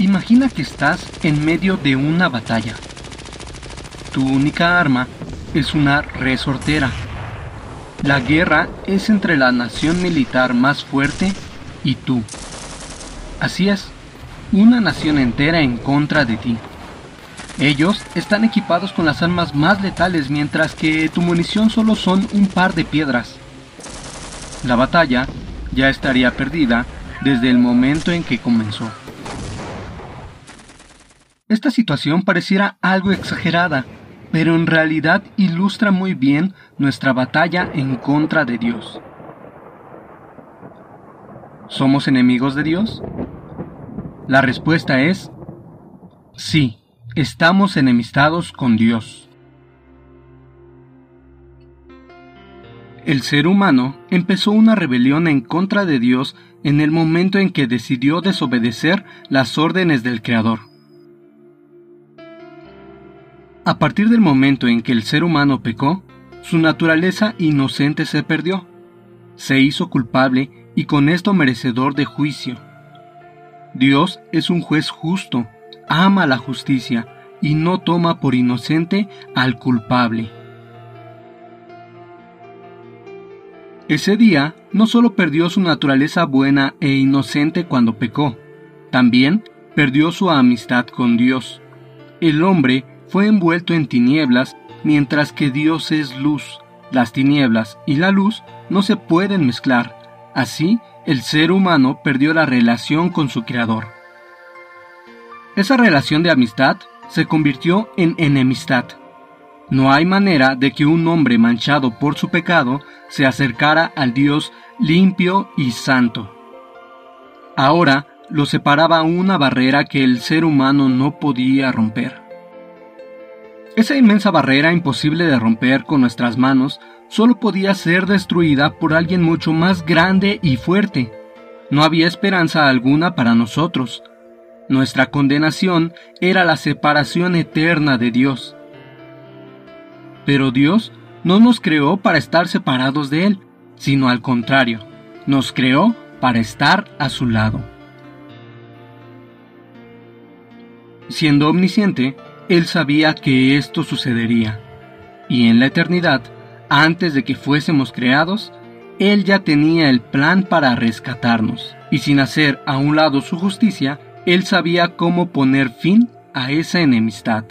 Imagina que estás en medio de una batalla. Tu única arma es una resortera. La guerra es entre la nación militar más fuerte y tú. Así es, una nación entera en contra de ti. Ellos están equipados con las armas más letales, mientras que tu munición solo son un par de piedras. La batalla ya estaría perdida desde el momento en que comenzó. Esta situación pareciera algo exagerada, pero en realidad ilustra muy bien nuestra batalla en contra de Dios. ¿Somos enemigos de Dios? La respuesta es sí, estamos enemistados con Dios. El ser humano empezó una rebelión en contra de Dios en el momento en que decidió desobedecer las órdenes del Creador. A partir del momento en que el ser humano pecó, su naturaleza inocente se perdió. Se hizo culpable y con esto merecedor de juicio. Dios es un juez justo, ama la justicia y no toma por inocente al culpable. Ese día no solo perdió su naturaleza buena e inocente cuando pecó, también perdió su amistad con Dios. El hombre fue envuelto en tinieblas, mientras que Dios es luz. Las tinieblas y la luz no se pueden mezclar. Así, el ser humano perdió la relación con su Creador. Esa relación de amistad se convirtió en enemistad. No hay manera de que un hombre manchado por su pecado se acercara al Dios limpio y santo. Ahora lo separaba una barrera que el ser humano no podía romper. Esa inmensa barrera imposible de romper con nuestras manos solo podía ser destruida por alguien mucho más grande y fuerte. No había esperanza alguna para nosotros. Nuestra condenación era la separación eterna de Dios. Pero Dios no nos creó para estar separados de Él, sino al contrario, nos creó para estar a su lado. Siendo omnisciente, Él sabía que esto sucedería, y en la eternidad, antes de que fuésemos creados, Él ya tenía el plan para rescatarnos, y sin hacer a un lado su justicia, Él sabía cómo poner fin a esa enemistad.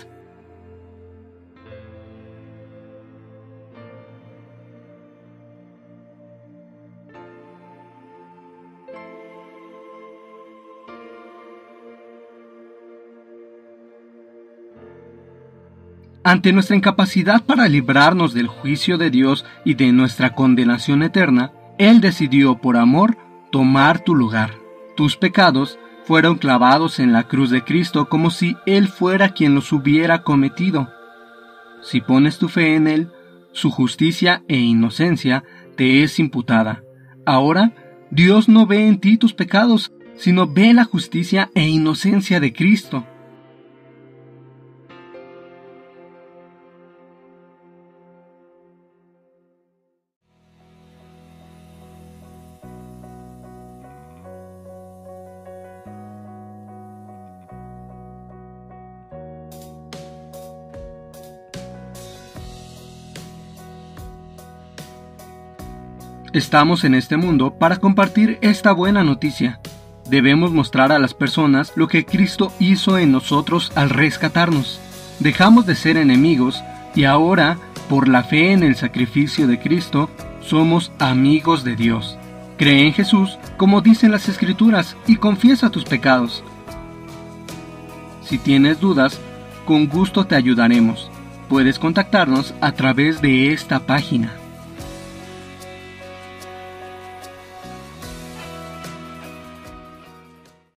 Ante nuestra incapacidad para librarnos del juicio de Dios y de nuestra condenación eterna, Él decidió por amor tomar tu lugar. Tus pecados fueron clavados en la cruz de Cristo como si Él fuera quien los hubiera cometido. Si pones tu fe en Él, su justicia e inocencia te es imputada. Ahora, Dios no ve en ti tus pecados, sino ve la justicia e inocencia de Cristo. Estamos en este mundo para compartir esta buena noticia. Debemos mostrar a las personas lo que Cristo hizo en nosotros al rescatarnos. Dejamos de ser enemigos y ahora, por la fe en el sacrificio de Cristo, somos amigos de Dios. Cree en Jesús, como dicen las Escrituras, y confiesa tus pecados. Si tienes dudas, con gusto te ayudaremos. Puedes contactarnos a través de esta página.